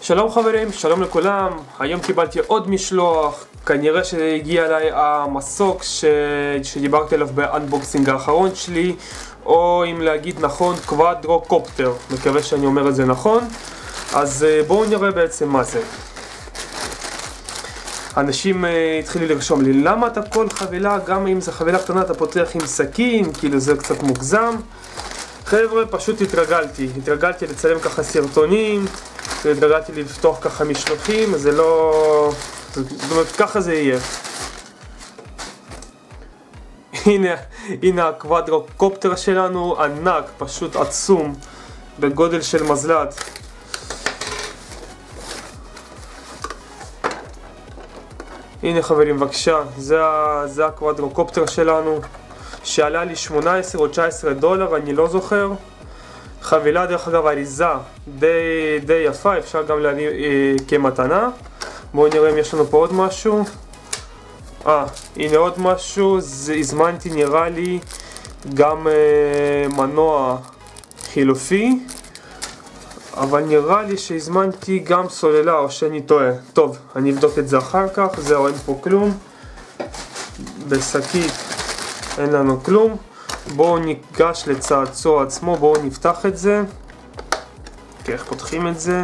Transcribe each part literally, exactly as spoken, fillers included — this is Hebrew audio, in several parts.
שלום חברים, שלום לכולם. היום קיבלתי עוד משלוח. כנראה שהגיע אליי המסוק ש... שדיברתי עליו באנבוקסינג האחרון שלי, או אם להגיד נכון, קוואדרוקופטר. מקווה שאני אומר את זה נכון. אז בואו נראה בעצם מה זה. אנשים uh, התחילו לרשום לי, למה אתה כל חבילה, גם אם זה חבילה קטנה אתה פותח עם סכין, כאילו זה קצת מוגזם. חבר'ה, פשוט התרגלתי, התרגלתי לצלם ככה סרטונים, התרגלתי לפתוח ככה משלוחים, זה לא... זאת אומרת, ככה זה יהיה. הנה, הנה הקוואדרוקופטר שלנו, ענק, פשוט עצום, בגודל של מזל"ט. הנה חברים, בבקשה, זה, זה הקוואדרוקופטר שלנו, שעלה לי שמונה עשרה או תשע עשרה דולר, אני לא זוכר. חבילה, דרך אגב, אריזה די, די יפה, אפשר גם להביא אה, כמתנה. בואו נראה אם יש לנו פה עוד משהו. אה, הנה עוד משהו, זה, הזמנתי נראה לי גם אה, מנוע חילופי, אבל נראה לי שהזמנתי גם סוללה, או שאני טועה. טוב, אני אבדוק את זה אחר כך. זהו, אין פה כלום. בשקית אין לנו כלום. בואו ניגש לצעצוע עצמו, בואו נפתח את זה. אוקיי, איך פותחים את זה?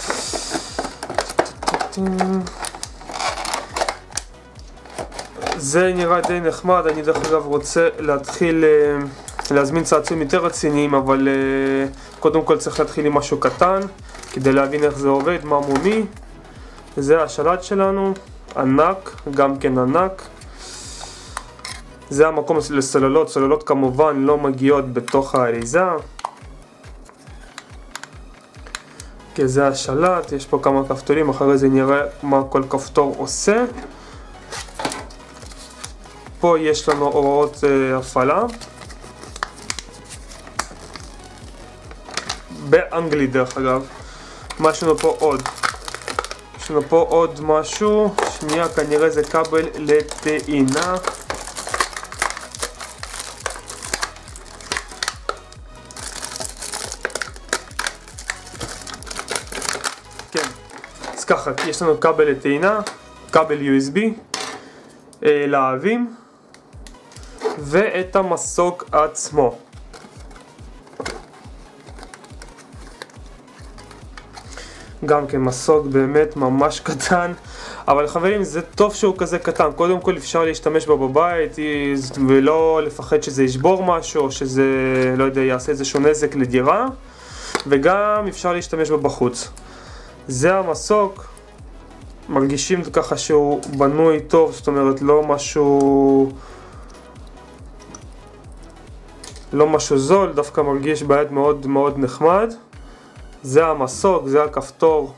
זה נראה די נחמד. אני דרך אגב רוצה להתחיל להזמין צעצועים יותר רציניים, אבל קודם כל צריך להתחיל עם משהו קטן כדי להבין איך זה עובד, מה מומי. זה השלט שלנו, ענק, גם כן ענק. זה המקום לסוללות, סוללות כמובן לא מגיעות בתוך האריזה. כי זה השלט, יש פה כמה כפתורים, אחרי זה נראה מה כל כפתור עושה. פה יש לנו הוראות אה, הפעלה. באנגלית דרך אגב. מה יש לנו פה עוד? יש לנו פה עוד משהו, שנייה, כנראה זה כבל לטעינה. כן, אז ככה, יש לנו כבל לטעינה, כבל יו אס בי, אה, להבים, ואת המסוק עצמו. גם כן מסוק באמת ממש קטן, אבל חברים, זה טוב שהוא כזה קטן. קודם כל אפשר להשתמש בו בבית ולא לפחד שזה ישבור משהו, או שזה, לא יודע, יעשה איזשהו נזק לדירה, וגם אפשר להשתמש בו בחוץ. זה המסוק, מרגישים ככה שהוא בנוי טוב, זאת אומרת לא משהו לא משהו זול, דווקא מרגיש ביד מאוד מאוד נחמד. זה המסוק, זה הכפתור,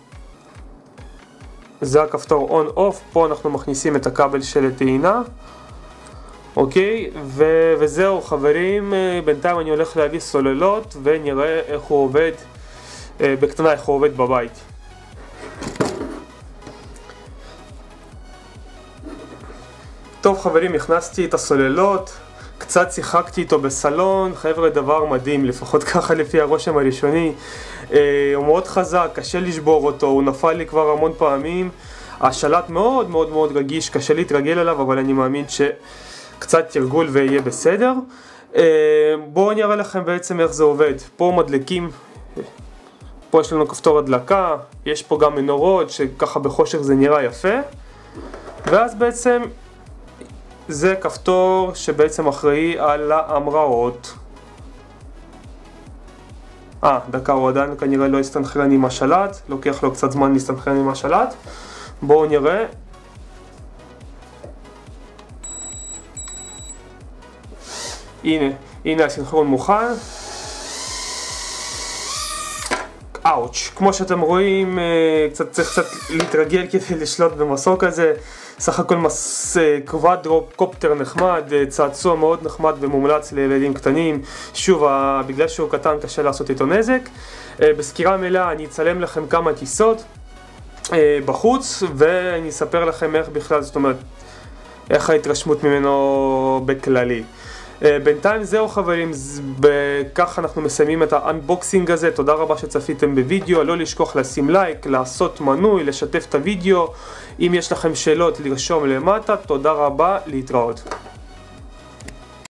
זה הכפתור און אוף. פה אנחנו מכניסים את הכבל של הטעינה. אוקיי, ו- וזהו חברים, בינתיים אני הולך להביא סוללות ונראה איך הוא עובד בקטנה, איך הוא עובד בבית. טוב חברים, הכנסתי את הסוללות, קצת שיחקתי איתו בסלון. חבר'ה, דבר מדהים, לפחות ככה לפי הרושם הראשוני. הוא מאוד חזק, קשה לשבור אותו, הוא נפל לי כבר המון פעמים. השלט מאוד מאוד מאוד רגיש, קשה להתרגל אליו, אבל אני מאמין שקצת תרגול ויהיה בסדר. בואו נראה לכם בעצם איך זה עובד. פה מדלקים, פה יש לנו כפתור הדלקה, יש פה גם מנורות שככה בחושך זה נראה יפה. ואז בעצם זה כפתור שבעצם אחראי על ההמראות. אה, דקה, הוא עדיין כנראה לא הסתנכרן עם השלט, לוקח לו קצת זמן להסתנכרן עם השלט. בואו נראה. הנה, הנה הסנכרון מוכן. אאוץ', כמו שאתם רואים, קצת, צריך קצת להתרגל כדי לשלוט במסוק הזה. סך הכל מס... קוואדרוקופטר נחמד, צעצוע מאוד נחמד ומומלץ לילדים קטנים. שוב, בגלל שהוא קטן קשה לעשות איתו נזק. בסקירה מלאה אני אצלם לכם כמה טיסות בחוץ, ואני אספר לכם איך בכלל, זאת אומרת, איך ההתרשמות ממנו בכללי. בינתיים זהו חברים, בכך אנחנו מסיימים את האנבוקסינג הזה. תודה רבה שצפיתם בווידאו, לא לשכוח לשים לייק, לעשות מנוי, לשתף את הווידאו. אם יש לכם שאלות לרשום למטה. תודה רבה, להתראות.